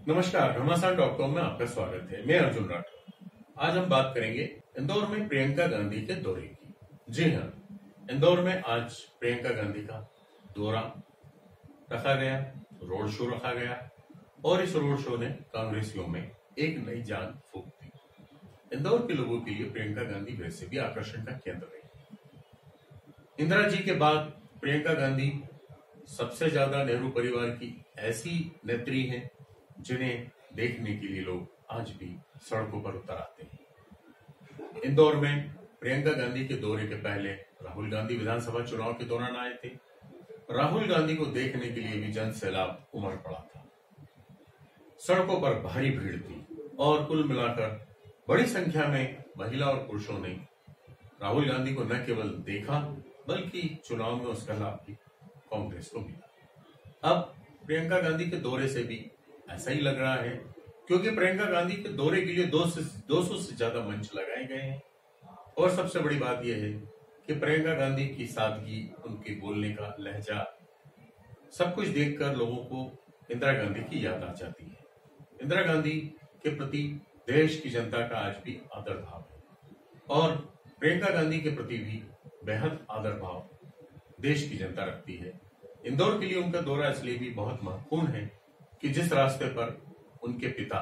नमस्कार, घमासान में आपका स्वागत है। मैं अर्जुन राठौर। आज हम बात करेंगे इंदौर में प्रियंका गांधी के दौरे की। जी हाँ, इंदौर में आज प्रियंका गांधी का दौरा रखा गया, रोड शो रखा गया और इस रोड शो ने कांग्रेसियों में एक नई जान फूंक दी। इंदौर के लोगों के लिए प्रियंका गांधी वैसे भी आकर्षण का केंद्र रही। इंदिरा जी के बाद प्रियंका गांधी सबसे ज्यादा नेहरू परिवार की ऐसी नेत्री हैं जिन्हें देखने के लिए लोग आज भी सड़कों पर उतर आते हैं। इंदौर में प्रियंका गांधी के दौरे के पहले राहुल गांधी विधानसभा चुनाव के दौरान आए थे। राहुल गांधी को देखने के लिए भी जन सैलाब उमड़ पड़ा था। सड़कों पर भारी भीड़ थी और कुल मिलाकर बड़ी संख्या में महिला और पुरुषों ने राहुल गांधी को न केवल देखा बल्कि चुनाव में उसका लाभ भी कांग्रेस को मिला। अब प्रियंका गांधी के दौरे से भी ऐसा ही लग रहा है, क्योंकि प्रियंका गांधी के दौरे के लिए 200 से ज्यादा मंच लगाए गए हैं। और सबसे बड़ी बात यह है कि प्रियंका गांधी की सादगी, उनके बोलने का लहजा, सब कुछ देखकर लोगों को इंदिरा गांधी की याद आ जाती है। इंदिरा गांधी के प्रति देश की जनता का आज भी आदर भाव है और प्रियंका गांधी के प्रति भी बेहद आदर भाव देश की जनता रखती है। इंदौर के लिए उनका दौरा इसलिए भी बहुत महत्वपूर्ण है कि जिस रास्ते पर उनके पिता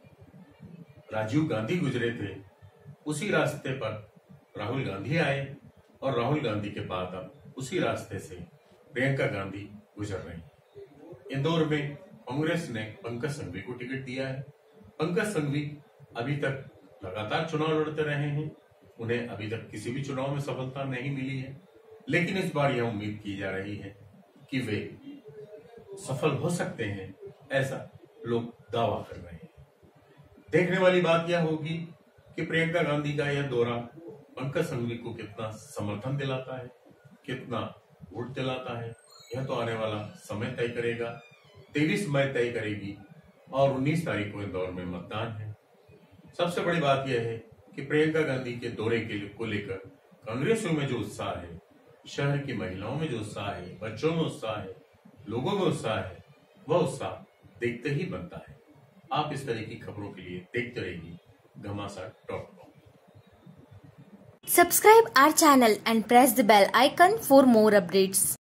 राजीव गांधी गुजरे थे, उसी रास्ते पर राहुल गांधी आए और राहुल गांधी के बाद अब उसी रास्ते से प्रियंका गांधी गुजर रही हैं। इंदौर में कांग्रेस ने पंकज संघवी को टिकट दिया है। पंकज संघवी अभी तक लगातार चुनाव लड़ते रहे हैं, उन्हें अभी तक किसी भी चुनाव में सफलता नहीं मिली है, लेकिन इस बार यह उम्मीद की जा रही है कि वे सफल हो सकते हैं, ऐसा लोग दावा कर रहे हैं। देखने वाली बात यह होगी कि प्रियंका गांधी का यह दौरा पंकज संघवी को कितना समर्थन दिलाता है, कितना वोट दिलाता है, यह तो आने वाला समय तय करेगा। 23 मई तय करेगी और 19 तारीख को इंदौर में मतदान है। सबसे बड़ी बात यह है कि प्रियंका गांधी के दौरे को लेकर कांग्रेसियों में जो उत्साह है, शहर की महिलाओं में जो उत्साह है, बच्चों में उत्साह है, लोगों में उत्साह है, वह उत्साह देखते ही बनता है। आप इस तरह की खबरों के लिए देखते रहिए घमासान.com। Subscribe our channel and press the bell icon for more updates.